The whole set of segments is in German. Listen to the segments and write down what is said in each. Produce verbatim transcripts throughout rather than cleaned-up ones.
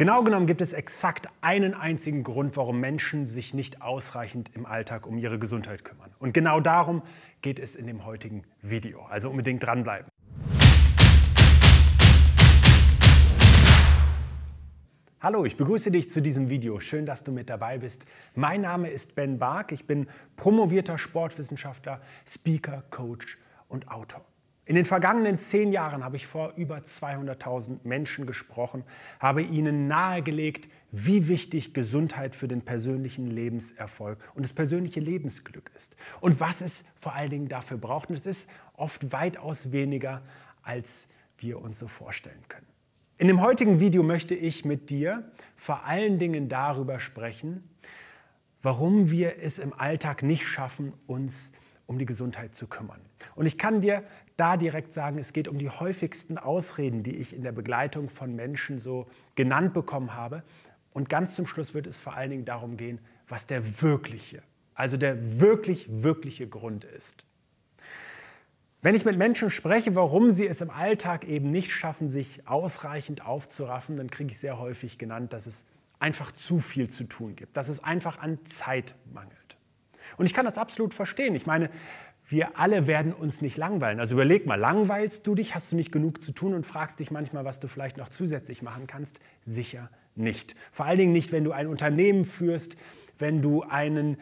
Genau genommen gibt es exakt einen einzigen Grund, warum Menschen sich nicht ausreichend im Alltag um ihre Gesundheit kümmern. Und genau darum geht es in dem heutigen Video. Also unbedingt dranbleiben. Hallo, ich begrüße dich zu diesem Video. Schön, dass du mit dabei bist. Mein Name ist Ben Bark. Ich bin promovierter Sportwissenschaftler, Speaker, Coach und Autor. In den vergangenen zehn Jahren habe ich vor über zweihunderttausend Menschen gesprochen, habe ihnen nahegelegt, wie wichtig Gesundheit für den persönlichen Lebenserfolg und das persönliche Lebensglück ist und was es vor allen Dingen dafür braucht. Und es ist oft weitaus weniger, als wir uns so vorstellen können. In dem heutigen Video möchte ich mit dir vor allen Dingen darüber sprechen, warum wir es im Alltag nicht schaffen, uns um die Gesundheit zu kümmern. Und ich kann dir da direkt sagen, es geht um die häufigsten Ausreden, die ich in der Begleitung von Menschen so genannt bekommen habe. Und ganz zum Schluss wird es vor allen Dingen darum gehen, was der wirkliche, also der wirklich, wirkliche Grund ist. Wenn ich mit Menschen spreche, warum sie es im Alltag eben nicht schaffen, sich ausreichend aufzuraffen, dann kriege ich sehr häufig genannt, dass es einfach zu viel zu tun gibt, dass es einfach an Zeit mangelt. Und ich kann das absolut verstehen. Ich meine, wir alle werden uns nicht langweilen. Also überleg mal, langweilst du dich, hast du nicht genug zu tun und fragst dich manchmal, was du vielleicht noch zusätzlich machen kannst? Sicher nicht. Vor allen Dingen nicht, wenn du ein Unternehmen führst, wenn du einen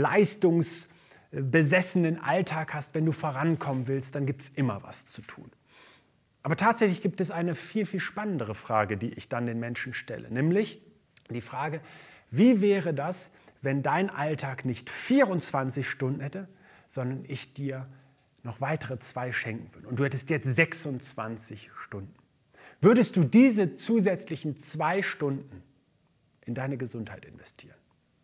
leistungsbesessenen Alltag hast, wenn du vorankommen willst, dann gibt es immer was zu tun. Aber tatsächlich gibt es eine viel, viel spannendere Frage, die ich dann den Menschen stelle, nämlich die Frage, wie wäre das, wenn dein Alltag nicht vierundzwanzig Stunden hätte, sondern ich dir noch weitere zwei schenken würde und du hättest jetzt sechsundzwanzig Stunden. Würdest du diese zusätzlichen zwei Stunden in deine Gesundheit investieren?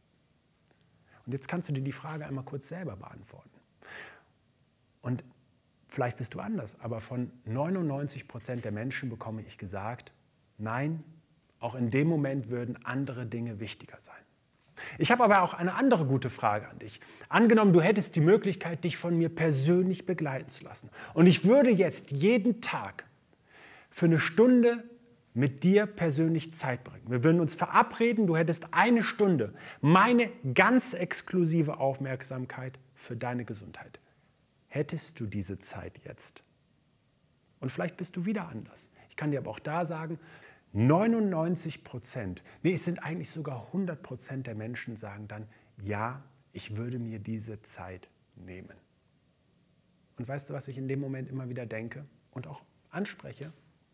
Und jetzt kannst du dir die Frage einmal kurz selber beantworten. Und vielleicht bist du anders, aber von neunundneunzig Prozent der Menschen bekomme ich gesagt, nein, auch in dem Moment würden andere Dinge wichtiger sein. Ich habe aber auch eine andere gute Frage an dich. Angenommen, du hättest die Möglichkeit, dich von mir persönlich begleiten zu lassen. Und ich würde jetzt jeden Tag für eine Stunde mit dir persönlich Zeit bringen. Wir würden uns verabreden, du hättest eine Stunde meine ganz exklusive Aufmerksamkeit für deine Gesundheit. Hättest du diese Zeit jetzt? Und vielleicht bist du wieder anders. Ich kann dir aber auch da sagen, neunundneunzig Prozent, nee, es sind eigentlich sogar hundert Prozent der Menschen sagen dann, ja, ich würde mir diese Zeit nehmen. Und weißt du, was ich in dem Moment immer wieder denke und auch anspreche?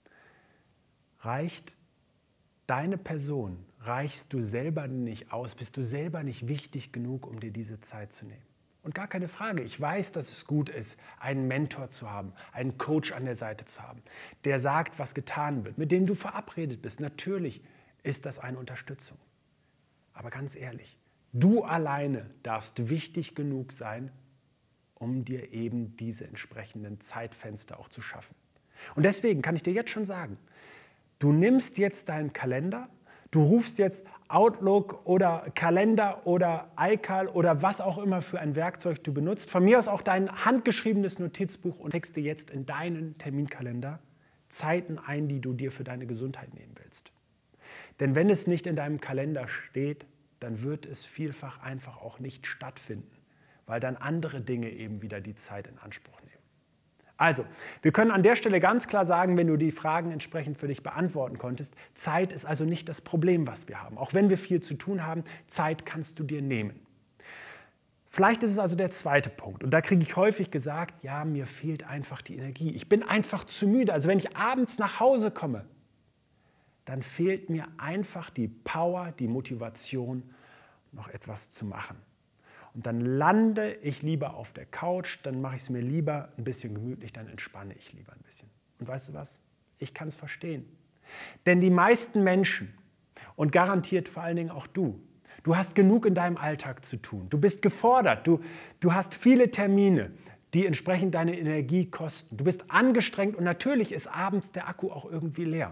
Reicht deine Person, reichst du selber nicht aus, bist du selber nicht wichtig genug, um dir diese Zeit zu nehmen? Und gar keine Frage, ich weiß, dass es gut ist, einen Mentor zu haben, einen Coach an der Seite zu haben, der sagt, was getan wird, mit dem du verabredet bist. Natürlich ist das eine Unterstützung. Aber ganz ehrlich, du alleine darfst wichtig genug sein, um dir eben diese entsprechenden Zeitfenster auch zu schaffen. Und deswegen kann ich dir jetzt schon sagen, du nimmst jetzt deinen Kalender, du rufst jetzt Outlook oder Kalender oder iCal oder was auch immer für ein Werkzeug du benutzt. Von mir aus auch dein handgeschriebenes Notizbuch und trägst dir jetzt in deinen Terminkalender Zeiten ein, die du dir für deine Gesundheit nehmen willst. Denn wenn es nicht in deinem Kalender steht, dann wird es vielfach einfach auch nicht stattfinden, weil dann andere Dinge eben wieder die Zeit in Anspruch nehmen. Also, wir können an der Stelle ganz klar sagen, wenn du die Fragen entsprechend für dich beantworten konntest, Zeit ist also nicht das Problem, was wir haben. Auch wenn wir viel zu tun haben, Zeit kannst du dir nehmen. Vielleicht ist es also der zweite Punkt. Und da kriege ich häufig gesagt, ja, mir fehlt einfach die Energie. Ich bin einfach zu müde. Also wenn ich abends nach Hause komme, dann fehlt mir einfach die Power, die Motivation, noch etwas zu machen. Und dann lande ich lieber auf der Couch, dann mache ich es mir lieber ein bisschen gemütlich, dann entspanne ich lieber ein bisschen. Und weißt du was? Ich kann es verstehen. Denn die meisten Menschen, und garantiert vor allen Dingen auch du, du hast genug in deinem Alltag zu tun. Du bist gefordert, du, du hast viele Termine, die entsprechend deine Energie kosten. Du bist angestrengt und natürlich ist abends der Akku auch irgendwie leer.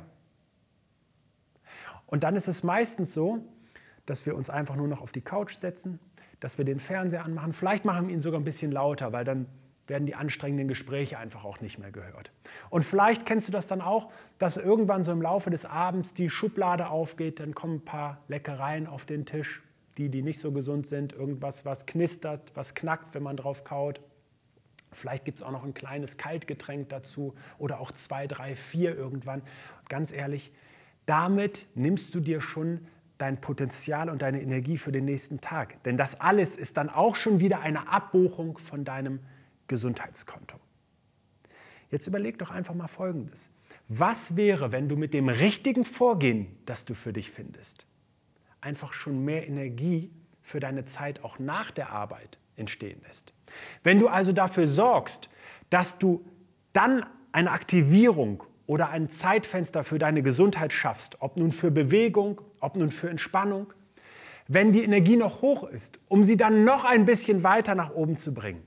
Und dann ist es meistens so, dass wir uns einfach nur noch auf die Couch setzen, dass wir den Fernseher anmachen. Vielleicht machen wir ihn sogar ein bisschen lauter, weil dann werden die anstrengenden Gespräche einfach auch nicht mehr gehört. Und vielleicht kennst du das dann auch, dass irgendwann so im Laufe des Abends die Schublade aufgeht, dann kommen ein paar Leckereien auf den Tisch, die, die nicht so gesund sind, irgendwas, was knistert, was knackt, wenn man drauf kaut. Vielleicht gibt es auch noch ein kleines Kaltgetränk dazu oder auch zwei, drei, vier irgendwann. Und ganz ehrlich, damit nimmst du dir schon dein Potenzial und deine Energie für den nächsten Tag. Denn das alles ist dann auch schon wieder eine Abbuchung von deinem Gesundheitskonto. Jetzt überleg doch einfach mal Folgendes. Was wäre, wenn du mit dem richtigen Vorgehen, das du für dich findest, einfach schon mehr Energie für deine Zeit auch nach der Arbeit entstehen lässt? Wenn du also dafür sorgst, dass du dann eine Aktivierung oder ein Zeitfenster für deine Gesundheit schaffst, ob nun für Bewegung, ob nun für Entspannung, wenn die Energie noch hoch ist, um sie dann noch ein bisschen weiter nach oben zu bringen,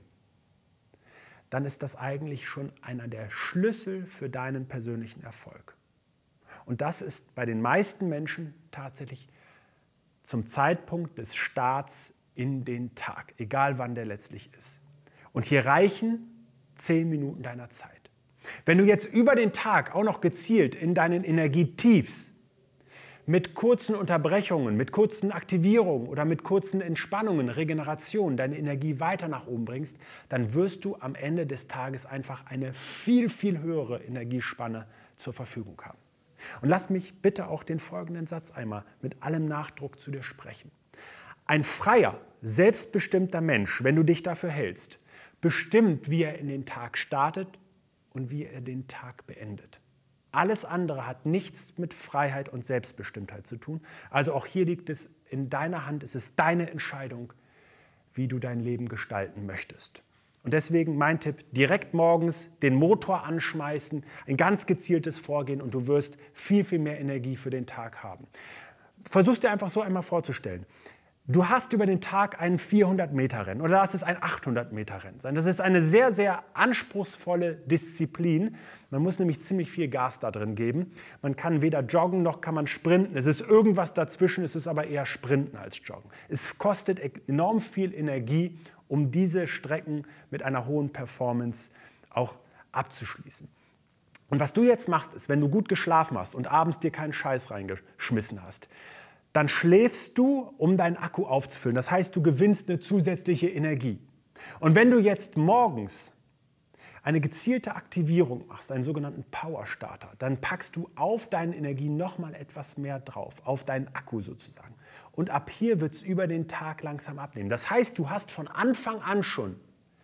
dann ist das eigentlich schon einer der Schlüssel für deinen persönlichen Erfolg. Und das ist bei den meisten Menschen tatsächlich zum Zeitpunkt des Starts in den Tag, egal wann der letztlich ist. Und hier reichen zehn Minuten deiner Zeit. Wenn du jetzt über den Tag auch noch gezielt in deinen Energietiefs mit kurzen Unterbrechungen, mit kurzen Aktivierungen oder mit kurzen Entspannungen, Regeneration deine Energie weiter nach oben bringst, dann wirst du am Ende des Tages einfach eine viel, viel höhere Energiespanne zur Verfügung haben. Und lass mich bitte auch den folgenden Satz einmal mit allem Nachdruck zu dir sprechen. Ein freier, selbstbestimmter Mensch, wenn du dich dafür hältst, bestimmt, wie er in den Tag startet und wie er den Tag beendet. Alles andere hat nichts mit Freiheit und Selbstbestimmtheit zu tun. Also auch hier liegt es in deiner Hand, es ist deine Entscheidung, wie du dein Leben gestalten möchtest. Und deswegen mein Tipp, direkt morgens den Motor anschmeißen, ein ganz gezieltes Vorgehen und du wirst viel, viel mehr Energie für den Tag haben. Versuch dir einfach so einmal vorzustellen. Du hast über den Tag ein vierhundert Meter Rennen oder lass es ein achthundert Meter Rennen sein. Das ist eine sehr, sehr anspruchsvolle Disziplin. Man muss nämlich ziemlich viel Gas da drin geben. Man kann weder joggen noch kann man sprinten. Es ist irgendwas dazwischen, es ist aber eher Sprinten als Joggen. Es kostet enorm viel Energie, um diese Strecken mit einer hohen Performance auch abzuschließen. Und was du jetzt machst, ist, wenn du gut geschlafen hast und abends dir keinen Scheiß reingeschmissen hast, dann schläfst du, um deinen Akku aufzufüllen. Das heißt, du gewinnst eine zusätzliche Energie. Und wenn du jetzt morgens eine gezielte Aktivierung machst, einen sogenannten Power Starter, dann packst du auf deine Energie nochmal etwas mehr drauf, auf deinen Akku sozusagen. Und ab hier wird es über den Tag langsam abnehmen. Das heißt, du hast von Anfang an schon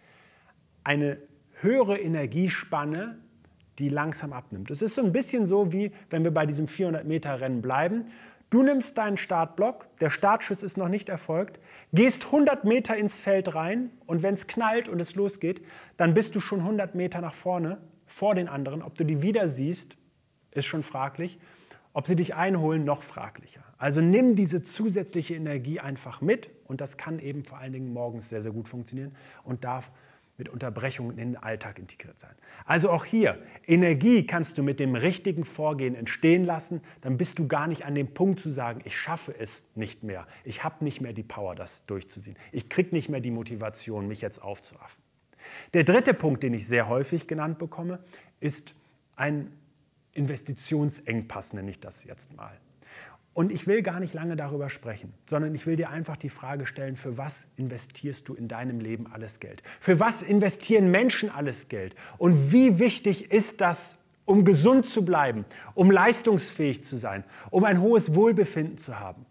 eine höhere Energiespanne, die langsam abnimmt. Es ist so ein bisschen so, wie wenn wir bei diesem vierhundert Meter Rennen bleiben. Du nimmst deinen Startblock, der Startschuss ist noch nicht erfolgt, gehst hundert Meter ins Feld rein und wenn es knallt und es losgeht, dann bist du schon hundert Meter nach vorne, vor den anderen. Ob du die wieder siehst, ist schon fraglich. Ob sie dich einholen, noch fraglicher. Also nimm diese zusätzliche Energie einfach mit und das kann eben vor allen Dingen morgens sehr, sehr gut funktionieren und darf mit Unterbrechungen in den Alltag integriert sein. Also auch hier, Energie kannst du mit dem richtigen Vorgehen entstehen lassen, dann bist du gar nicht an dem Punkt zu sagen, ich schaffe es nicht mehr, ich habe nicht mehr die Power, das durchzuziehen, ich kriege nicht mehr die Motivation, mich jetzt aufzuraffen. Der dritte Punkt, den ich sehr häufig genannt bekomme, ist ein Investitionsengpass, nenne ich das jetzt mal. Und ich will gar nicht lange darüber sprechen, sondern ich will dir einfach die Frage stellen, für was investierst du in deinem Leben alles Geld? Für was investieren Menschen alles Geld? Und wie wichtig ist das, um gesund zu bleiben, um leistungsfähig zu sein, um ein hohes Wohlbefinden zu haben?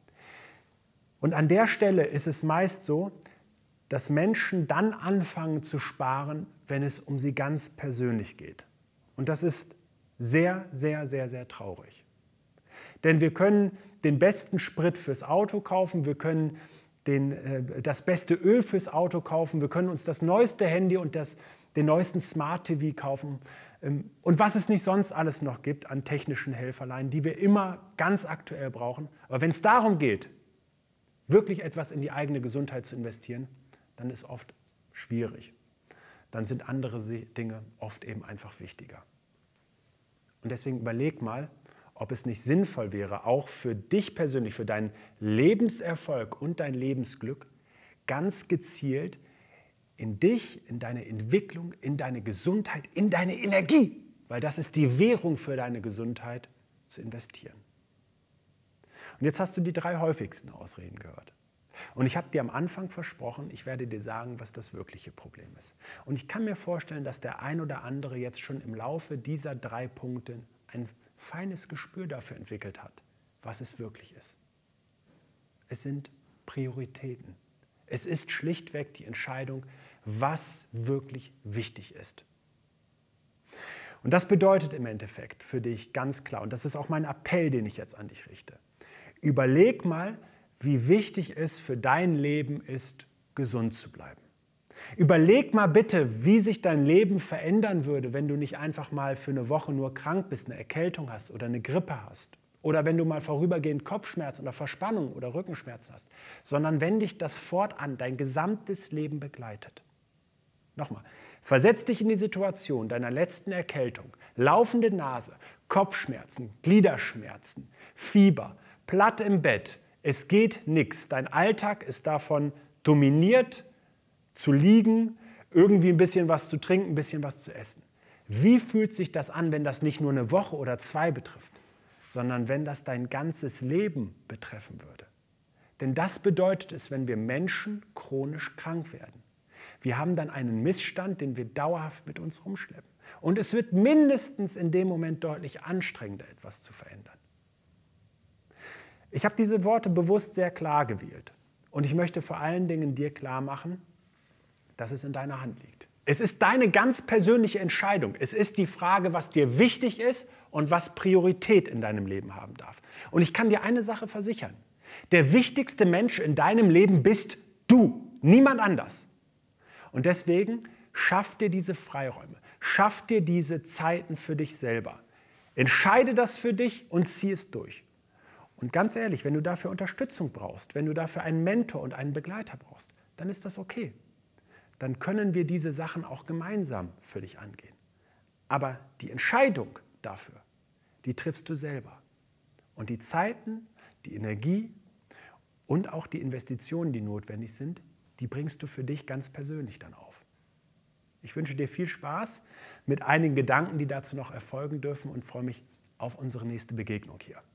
Und an der Stelle ist es meist so, dass Menschen dann anfangen zu sparen, wenn es um sie ganz persönlich geht. Und das ist sehr, sehr, sehr, sehr traurig. Denn wir können den besten Sprit fürs Auto kaufen, wir können den, äh, das beste Öl fürs Auto kaufen, wir können uns das neueste Handy und das, den neuesten Smart T V kaufen ähm, und was es nicht sonst alles noch gibt an technischen Helferlein, die wir immer ganz aktuell brauchen. Aber wenn es darum geht, wirklich etwas in die eigene Gesundheit zu investieren, dann ist oft schwierig. Dann sind andere Dinge oft eben einfach wichtiger. Und deswegen überleg mal, ob es nicht sinnvoll wäre, auch für dich persönlich, für deinen Lebenserfolg und dein Lebensglück, ganz gezielt in dich, in deine Entwicklung, in deine Gesundheit, in deine Energie, weil das ist die Währung für deine Gesundheit, zu investieren. Und jetzt hast du die drei häufigsten Ausreden gehört. Und ich habe dir am Anfang versprochen, ich werde dir sagen, was das wirkliche Problem ist. Und ich kann mir vorstellen, dass der ein oder andere jetzt schon im Laufe dieser drei Punkte ein feines Gespür dafür entwickelt hat, was es wirklich ist. Es sind Prioritäten. Es ist schlichtweg die Entscheidung, was wirklich wichtig ist. Und das bedeutet im Endeffekt für dich ganz klar, und das ist auch mein Appell, den ich jetzt an dich richte, überleg mal, wie wichtig es für dein Leben ist, gesund zu bleiben. Überleg mal bitte, wie sich dein Leben verändern würde, wenn du nicht einfach mal für eine Woche nur krank bist, eine Erkältung hast oder eine Grippe hast. Oder wenn du mal vorübergehend Kopfschmerzen oder Verspannung oder Rückenschmerzen hast. Sondern wenn dich das fortan dein gesamtes Leben begleitet. Nochmal, versetz dich in die Situation deiner letzten Erkältung. Laufende Nase, Kopfschmerzen, Gliederschmerzen, Fieber, platt im Bett. Es geht nichts. Dein Alltag ist davon dominiert, zu liegen, irgendwie ein bisschen was zu trinken, ein bisschen was zu essen. Wie fühlt sich das an, wenn das nicht nur eine Woche oder zwei betrifft, sondern wenn das dein ganzes Leben betreffen würde? Denn das bedeutet es, wenn wir Menschen chronisch krank werden. Wir haben dann einen Missstand, den wir dauerhaft mit uns rumschleppen. Und es wird mindestens in dem Moment deutlich anstrengender, etwas zu verändern. Ich habe diese Worte bewusst sehr klar gewählt. Und ich möchte vor allen Dingen dir klar machen, dass es in deiner Hand liegt. Es ist deine ganz persönliche Entscheidung. Es ist die Frage, was dir wichtig ist und was Priorität in deinem Leben haben darf. Und ich kann dir eine Sache versichern. Der wichtigste Mensch in deinem Leben bist du, niemand anders. Und deswegen schaff dir diese Freiräume, schaff dir diese Zeiten für dich selber. Entscheide das für dich und zieh es durch. Und ganz ehrlich, wenn du dafür Unterstützung brauchst, wenn du dafür einen Mentor und einen Begleiter brauchst, dann ist das okay. Dann können wir diese Sachen auch gemeinsam für dich angehen. Aber die Entscheidung dafür, die triffst du selber. Und die Zeiten, die Energie und auch die Investitionen, die notwendig sind, die bringst du für dich ganz persönlich dann auf. Ich wünsche dir viel Spaß mit einigen Gedanken, die dazu noch erfolgen dürfen und freue mich auf unsere nächste Begegnung hier.